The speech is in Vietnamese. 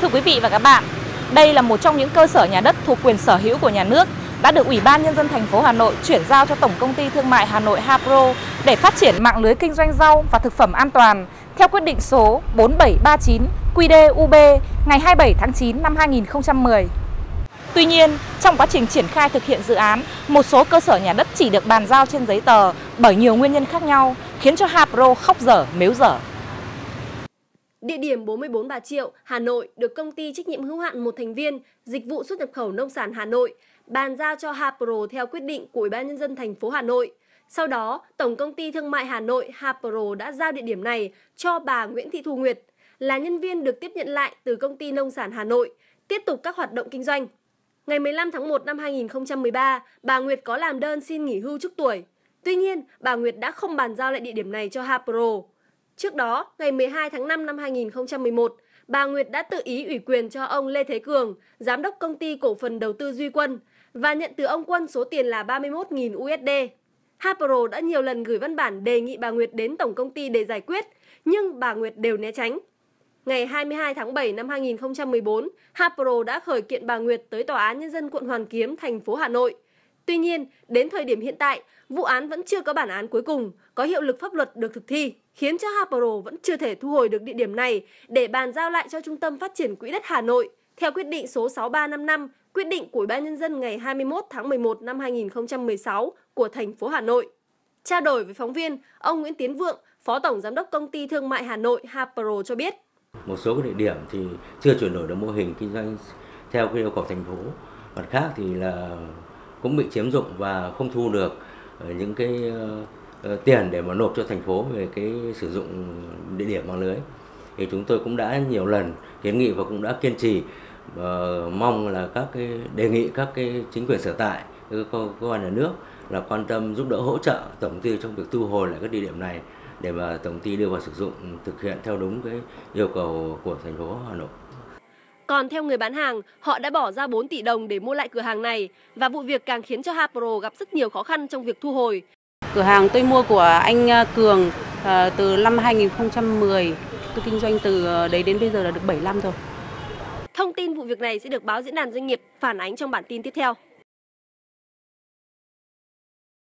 Thưa quý vị và các bạn, đây là một trong những cơ sở nhà đất thuộc quyền sở hữu của nhà nước đã được Ủy ban Nhân dân thành phố Hà Nội chuyển giao cho Tổng công ty Thương mại Hà Nội Hapro để phát triển mạng lưới kinh doanh rau và thực phẩm an toàn theo quyết định số 4739 QĐ-UB ngày 27 tháng 9 năm 2010. Tuy nhiên, trong quá trình triển khai thực hiện dự án, một số cơ sở nhà đất chỉ được bàn giao trên giấy tờ bởi nhiều nguyên nhân khác nhau, khiến cho Hapro khóc dở mếu dở. Địa điểm 44 Bà Triệu, Hà Nội được công ty trách nhiệm hữu hạn một thành viên Dịch vụ xuất nhập khẩu nông sản Hà Nội bàn giao cho Hapro theo quyết định của Ủy ban Nhân dân thành phố Hà Nội. Sau đó, Tổng công ty Thương mại Hà Nội Hapro đã giao địa điểm này cho bà Nguyễn Thị Thu Nguyệt, là nhân viên được tiếp nhận lại từ công ty nông sản Hà Nội, tiếp tục các hoạt động kinh doanh. Ngày 15 tháng 1 năm 2013, bà Nguyệt có làm đơn xin nghỉ hưu trước tuổi. Tuy nhiên, bà Nguyệt đã không bàn giao lại địa điểm này cho Hapro. Trước đó, ngày 12 tháng 5 năm 2011, bà Nguyệt đã tự ý ủy quyền cho ông Lê Thế Cường, giám đốc công ty cổ phần đầu tư Duy Quân, và nhận từ ông Quân số tiền là 31.000 USD. Hapro đã nhiều lần gửi văn bản đề nghị bà Nguyệt đến tổng công ty để giải quyết, nhưng bà Nguyệt đều né tránh. Ngày 22 tháng 7 năm 2014, Hapro đã khởi kiện bà Nguyệt tới Tòa án Nhân dân quận Hoàn Kiếm, thành phố Hà Nội. Tuy nhiên, đến thời điểm hiện tại, vụ án vẫn chưa có bản án cuối cùng, có hiệu lực pháp luật được thực thi, khiến cho Hapro vẫn chưa thể thu hồi được địa điểm này để bàn giao lại cho Trung tâm Phát triển Quỹ đất Hà Nội theo quyết định số 6355, quyết định của Ủy ban Nhân dân ngày 21 tháng 11 năm 2016 của thành phố Hà Nội. Trao đổi với phóng viên, ông Nguyễn Tiến Vượng, Phó Tổng Giám đốc Công ty Thương mại Hà Nội Hapro cho biết. Một số cái địa điểm thì chưa chuyển đổi được mô hình kinh doanh theo cái yêu cầu thành phố, mặt khác thì là cũng bị chiếm dụng và không thu được những cái tiền để mà nộp cho thành phố về cái sử dụng địa điểm mạng lưới. Thì chúng tôi cũng đã nhiều lần kiến nghị và cũng đã kiên trì mong là các cái đề nghị các cái chính quyền sở tại, cơ quan nhà nước là quan tâm giúp đỡ hỗ trợ tổng công ty trong việc thu hồi lại các địa điểm này để mà tổng công ty đưa vào sử dụng, thực hiện theo đúng cái yêu cầu của thành phố Hà Nội. Còn theo người bán hàng, họ đã bỏ ra 4 tỷ đồng để mua lại cửa hàng này và vụ việc càng khiến cho Hapro gặp rất nhiều khó khăn trong việc thu hồi. Cửa hàng tôi mua của anh Cường từ năm 2010, tôi kinh doanh từ đấy đến bây giờ là được 7 năm rồi. Thông tin vụ việc này sẽ được báo Diễn đàn Doanh nghiệp phản ánh trong bản tin tiếp theo.